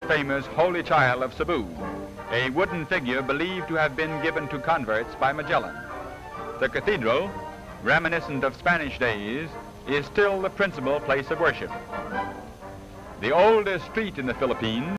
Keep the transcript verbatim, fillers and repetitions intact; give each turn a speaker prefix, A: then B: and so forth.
A: famous Holy Child of Cebu, a wooden figure believed to have been given to converts by Magellan. The cathedral, reminiscent of Spanish days, is still the principal place of worship. The oldest street in the Philippines